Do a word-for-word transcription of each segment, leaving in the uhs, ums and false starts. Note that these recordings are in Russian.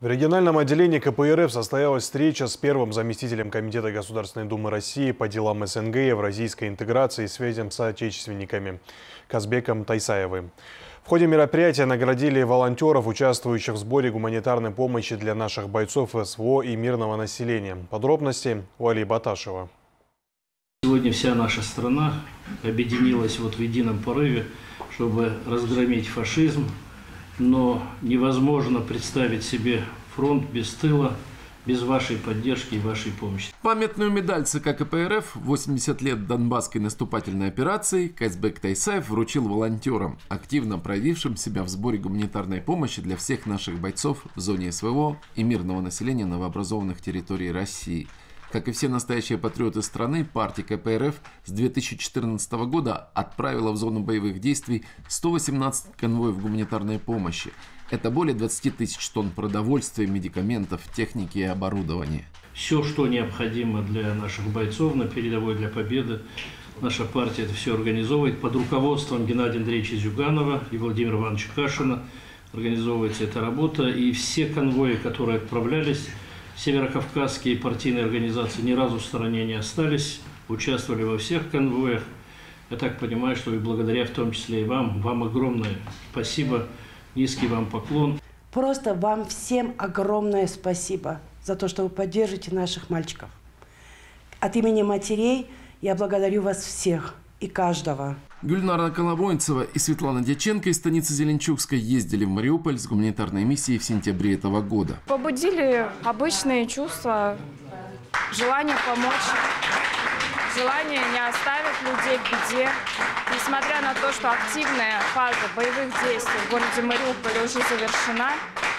В региональном отделении ка пэ эр эф состоялась встреча с первым заместителем Комитета Государственной Думы России по делам эс эн гэ, евразийской интеграции и связям с соотечественниками Казбеком Тайсаевым. В ходе мероприятия наградили волонтеров, участвующих в сборе гуманитарной помощи для наших бойцов эс вэ о и мирного населения. Подробности у Али Баташева. Сегодня вся наша страна объединилась вот в едином порыве, чтобы разгромить фашизм. Но невозможно представить себе фронт без тыла, без вашей поддержки и вашей помощи. Памятную медаль цэ ка ка пэ эр эф «восемьдесят лет Донбасской наступательной операции» Казбек Тайсаев вручил волонтерам, активно проявившим себя в сборе гуманитарной помощи для всех наших бойцов в зоне эс вэ о и мирного населения новообразованных территорий России. Как и все настоящие патриоты страны, партия ка пэ эр эф с две тысячи четырнадцатого года отправила в зону боевых действий сто восемнадцать конвоев гуманитарной помощи. Это более двадцати тысяч тонн продовольствия, медикаментов, техники и оборудования. Все, что необходимо для наших бойцов на передовой для победы, наша партия это все организовывает под руководством Геннадия Андреевича Зюганова и Владимира Ивановича Кашина. Организовывается эта работа, и все конвои, которые отправлялись, северокавказские партийные организации ни разу в стороне не остались, участвовали во всех конвоях. Я так понимаю, что и благодаря в том числе и вам, вам огромное спасибо, низкий вам поклон. Просто вам всем огромное спасибо за то, что вы поддержите наших мальчиков. От имени матерей я благодарю вас всех и каждого. Гульнара Колобойцева и Светлана Дьяченко из станицы Зеленчукской ездили в Мариуполь с гуманитарной миссией в сентябре этого года. Побудили обычные чувства, желание помочь, желание не оставить людей в беде. Несмотря на то, что активная фаза боевых действий в городе Мариуполе уже завершена,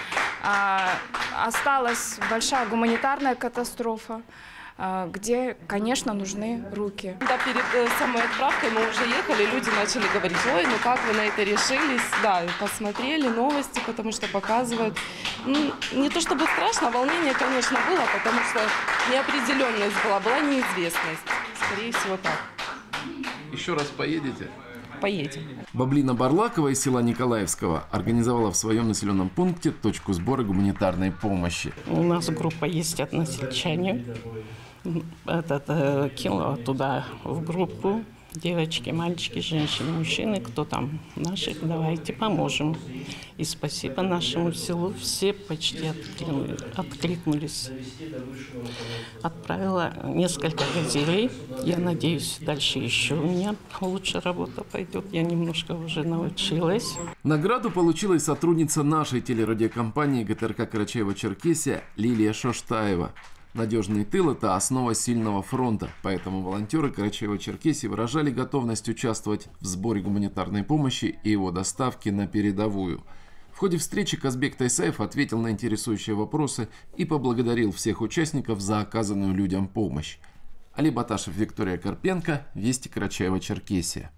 осталась большая гуманитарная катастрофа, где, конечно, нужны руки. Да, перед самой отправкой мы уже ехали, люди начали говорить: ой, ну как вы на это решились? Да, посмотрели новости, потому что показывают. Ну, не то чтобы страшно, волнение, конечно, было, потому что неопределенность была, была неизвестность. Скорее всего, так. Еще раз поедете? Поедем. Баблина Барлакова из села Николаевского организовала в своем населенном пункте точку сбора гуманитарной помощи. У нас группа есть односельчане. Этот, э, кинула туда в группу девочки, мальчики, женщины, мужчины, кто там наших, давайте поможем. И спасибо нашему селу, все почти откликнулись. Отправила несколько газелей. Я надеюсь, дальше еще у меня лучше работа пойдет. Я немножко уже научилась. Награду получила и сотрудница нашей телерадиокомпании гэ тэ эр ка Карачаево-Черкесия Лилия Шоштаева. Надежный тыл – это основа сильного фронта, поэтому волонтеры Карачаево-Черкесии выражали готовность участвовать в сборе гуманитарной помощи и его доставке на передовую. В ходе встречи Казбек Тайсаев ответил на интересующие вопросы и поблагодарил всех участников за оказанную людям помощь. Али Баташев, Виктория Карпенко, Вести, Карачаево-Черкесия.